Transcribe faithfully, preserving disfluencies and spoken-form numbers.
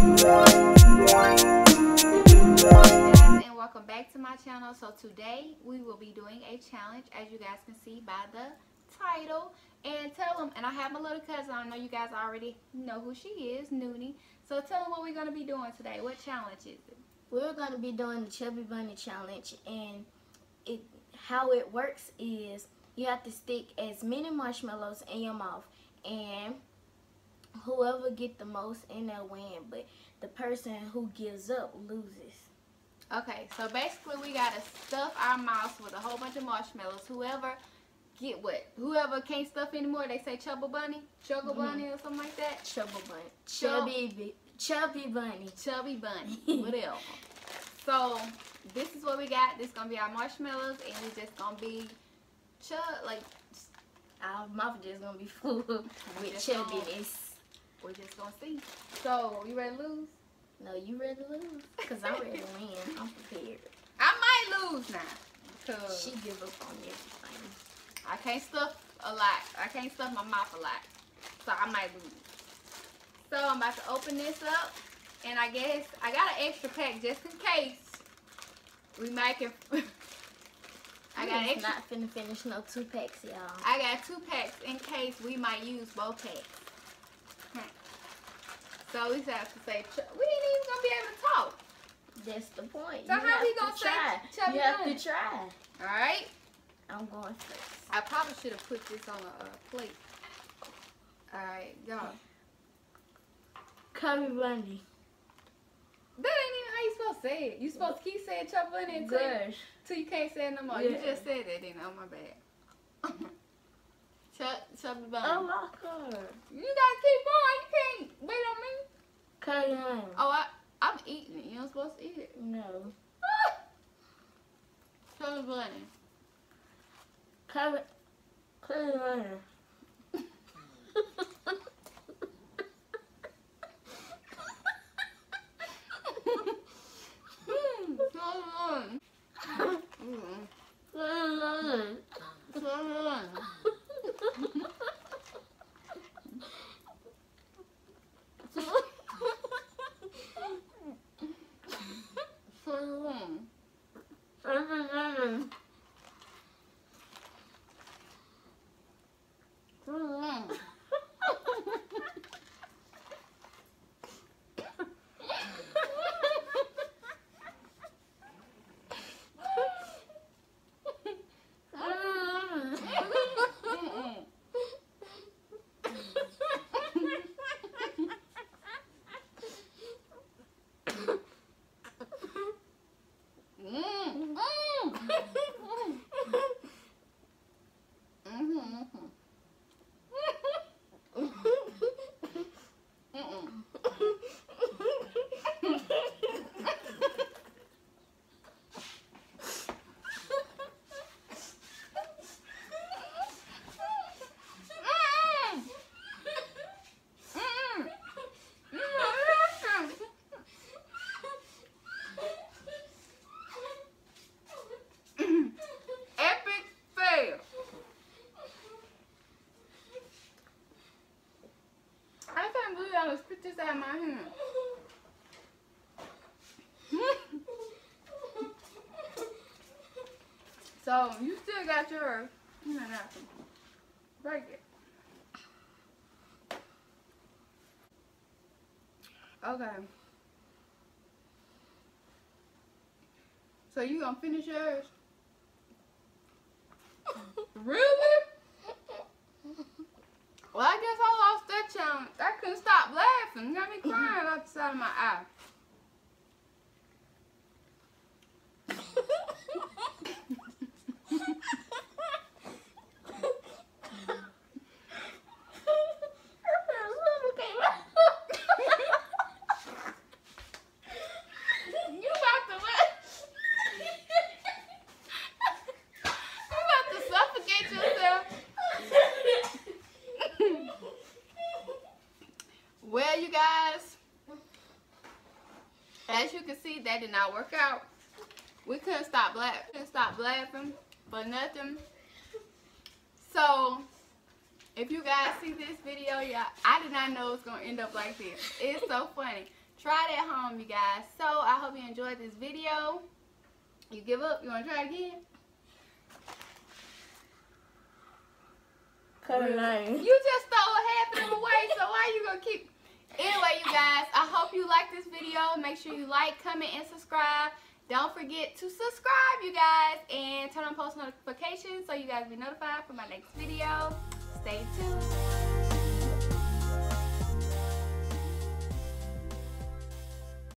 And welcome back to my channel. So today we will be doing a challenge, as you guys can see by the title. And tell them, and I have my little cousin, I know you guys already know who she is, Noonie. So tell them what we're going to be doing today. What challenge is it? We're going to be doing the Chubby Bunny challenge, and it how it works is you have to stick as many marshmallows in your mouth, and whoever get the most in their win, but the person who gives up loses. Okay, so basically we got to stuff our mouths with a whole bunch of marshmallows. Whoever get what? Whoever can't stuff anymore, they say Chubby Bunny, Chugga mm-hmm. Bunny or something like that. Chubby Bunny. Chubby, Chubby Bunny. Chubby Bunny. Whatever. So this is what we got. This is gonna be our marshmallows, and it's just gonna be chub like our mouth just gonna be full with chubbiness. We're just gonna see. So you ready to lose? No, you ready to lose? Cause I'm ready to win. I'm prepared. I might lose now. Cause she give up on everything. I can't stuff a lot. I can't stuff my mouth a lot. So I might lose. So I'm about to open this up. And I guess I got an extra pack just in case. We might can I got extra. Not finna finish no two packs, y'all. I got two packs in case we might use both packs. Hmm. So we just have to say, we ain't even gonna be able to talk. That's the point. So you how we gonna try? say Chubby You have Bunny? to try. All right. I'm going first. I probably should have put this on a, a plate. All right, go. Chubby Bunny. That ain't even how you supposed to say it. You supposed to keep saying Chubby Bunny until, you, until you can't say it no more. Yeah. You just said it, then. Oh my bad. Ch Chubby Bunny. Oh my God. You gotta keep going. You can't wait on me. Chubby Bunny. Oh, I I'm eating it. You not supposed to eat it. No. Chubby Bunny. Chubby Chubby Bunny. Put this out of my hand. So you still got yours. You know nothing. Break it. Okay. So you gonna finish yours? Really? Well, I guess I lost that challenge. I couldn't stop laughing. You got me crying out the side of my eye. Well, you guys, as you can see, that did not work out. We couldn't stop laughing. Couldn't stop laughing for nothing. So, if you guys see this video, yeah, I did not know it was gonna end up like this. It's so funny. Try it at home, you guys. So I hope you enjoyed this video. You give up? You want to try it again? You just stole half of them away, so why you gonna keep? Anyway, you guys, I hope you like this video. Make sure you like, comment, and subscribe. Don't forget to subscribe, you guys, and turn on post notifications so you guys be notified for my next video. Stay tuned.